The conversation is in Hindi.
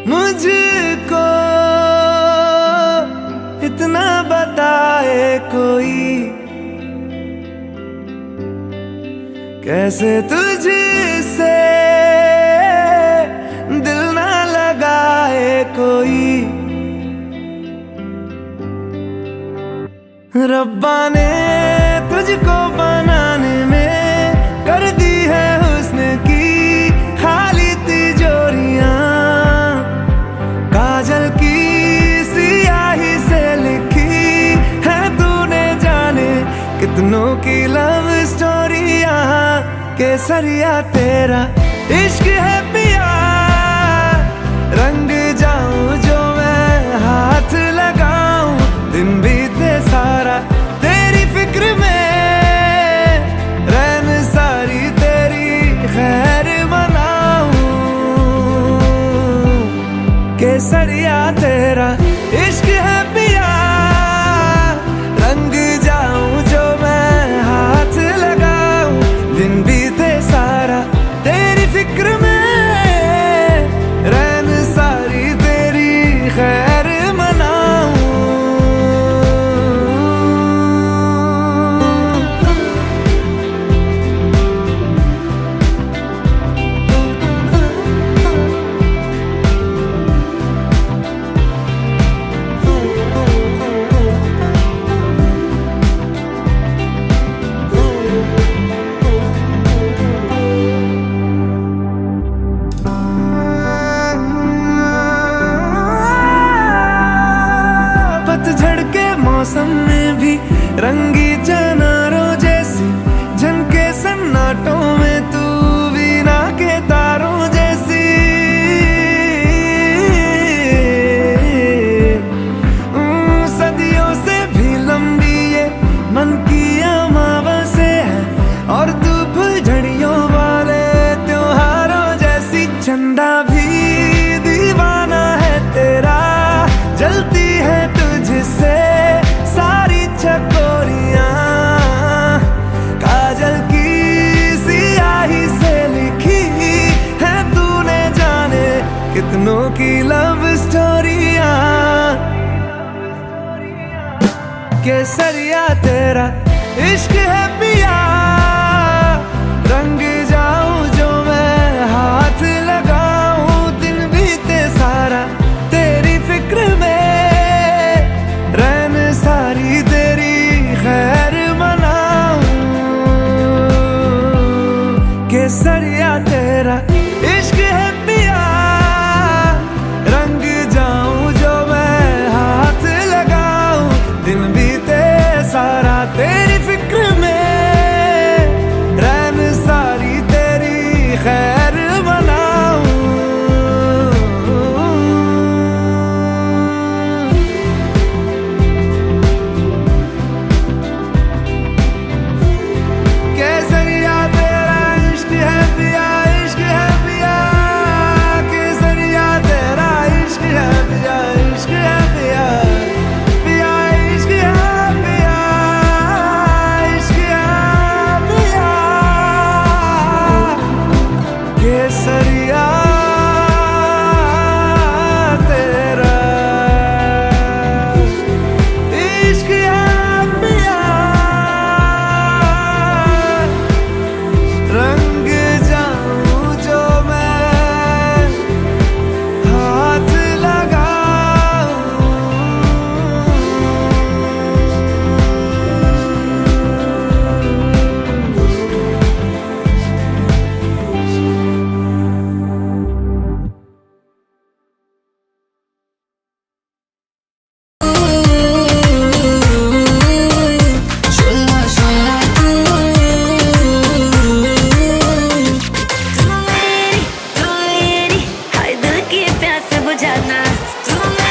मुझको इतना बताए कोई, कैसे तुझसे दिल ना लगाए कोई। रब्बा ने तुझको बनाने में कर दी है हुस्न की खाली तिजोरियां, काजल की सियाही से लिखी है तूने जाने कितनों की लव स्टोरियां। केसरिया तेरा इश्क है पिया, रंग जाऊं जो मैं हाथ लगाऊं, दिन बीते सारा तेरी फिक्र में, रैन सारी तेरी खैर मनाऊं। केसरिया तेरा इश्क है पिया, रंग जाऊं जो मैं हाथ लगाऊं, दिन बीते सारा तेरी फिक्र में, रैन सारी तेरी खैर मनाऊं। पतझड़ के मौसम में भी रंगी चनारों जैसी झनके सन्नाटों में तू वीणा के तारों जैसी। सदियों से भी लंबी ये मन की अमावस्या है, और तू फुलझड़ियों वाले त्योहारों जैसी। चंदा भी दीवाना है तेरा, जलती है तुझसे सारी चकोरियां, काजल की सियाही से लिखी है तूने जाने कितनों की लव स्टोरियां। केसरिया तेरा इश्क है पिया, रंग जाऊं जो मैं हाथ लगाऊं, दिन बीते सारा तेरी फिक्र में, रैन सारी तेरी खैर मनाऊं। केसरिया तेरा इश्क है पिया, रंग जाऊं जो मैं हाथ लगाऊं, दिन बीते सारा तेरी फिक्र में, रैन सारी तेरी खैर मनाऊं। केसरिया तेरा इश्क है पिया, इश्क है पिया, केसरिया तेरा इश्क है पिया, इश्क है पिया, पिया इश्क है पिया, इश्क है पिया। केसरिया तेरा इश्क है पिया, रंग जाऊं जो मैं हाथ लगाऊं। तू मेरी हाय दिल की प्यास बुझाना, तू